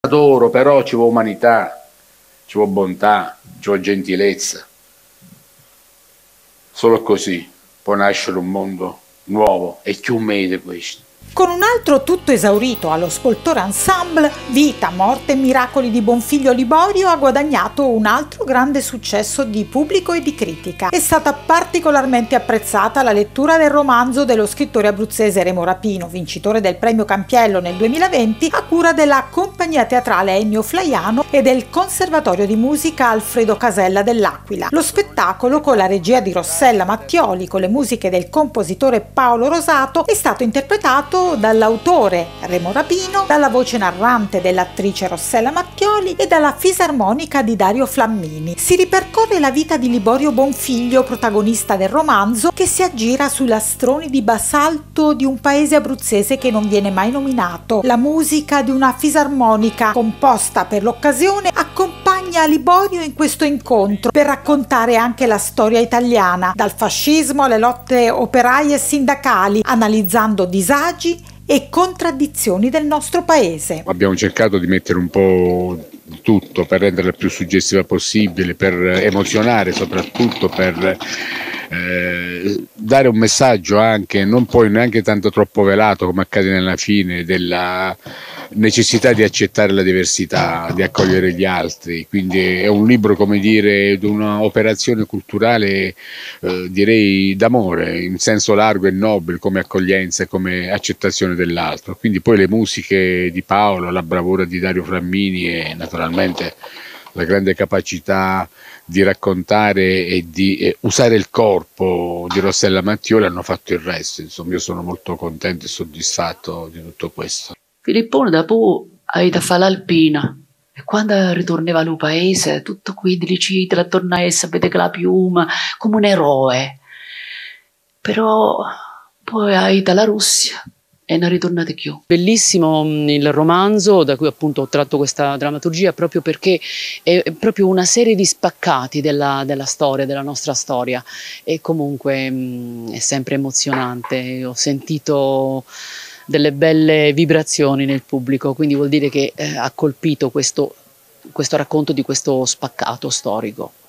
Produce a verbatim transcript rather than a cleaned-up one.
Adoro, però ci vuole umanità, ci vuole bontà, ci vuole gentilezza. Solo così può nascere un mondo nuovo e più meglio questo. Con un altro tutto esaurito allo Spoltore Ensemble, Vita, morte e miracoli di Bonfiglio Liborio ha guadagnato un altro grande successo di pubblico e di critica. È stata particolarmente apprezzata la lettura del romanzo dello scrittore abruzzese Remo Rapino, vincitore del premio Campiello nel duemilaventi, a cura della compagnia teatrale Ennio Flaiano e del Conservatorio di musica Alfredo Casella dell'Aquila. Lo spettacolo, con la regia di Rossella Mattioli, con le musiche del compositore Paolo Rosato, è stato interpretato dall'autore Remo Rapino, dalla voce narrante dell'attrice Rossella Mattioli e dalla fisarmonica di Dario Flammini. Si ripercorre la vita di Liborio Bonfiglio, protagonista del romanzo, che si aggira sui lastroni di basalto di un paese abruzzese che non viene mai nominato. La musica di una fisarmonica composta per l'occasione accompagna Liborio in questo incontro per raccontare anche la storia italiana, dal fascismo alle lotte operaie e sindacali, analizzando disagi e contraddizioni del nostro paese. Abbiamo cercato di mettere un po' di tutto per renderla il più suggestiva possibile, per emozionare, soprattutto per eh, dare un messaggio anche, non poi neanche tanto troppo velato come accade nella fine, della necessità di accettare la diversità, di accogliere gli altri. Quindi è un libro, come dire, di un'operazione culturale eh, direi d'amore, in senso largo e nobile, come accoglienza e come accettazione dell'altro. Quindi poi le musiche di Paolo, la bravura di Dario Frammini e naturalmente la grande capacità di raccontare e di eh, usare il corpo di Rossella Mattioli hanno fatto il resto. Insomma, io sono molto contento e soddisfatto di tutto questo. Filippone dopo ha ido a fare l'alpina e quando ritornava al paese tutto qui dilicito, torna a sapere che la piuma come un eroe, però poi ha ido alla Russia e non è ritornato più. Bellissimo il romanzo da cui appunto ho tratto questa drammaturgia, proprio perché è proprio una serie di spaccati della, della storia, della nostra storia, e comunque mh, è sempre emozionante. Ho sentito delle belle vibrazioni nel pubblico, quindi vuol dire che eh, ha colpito questo, questo racconto di questo spaccato storico.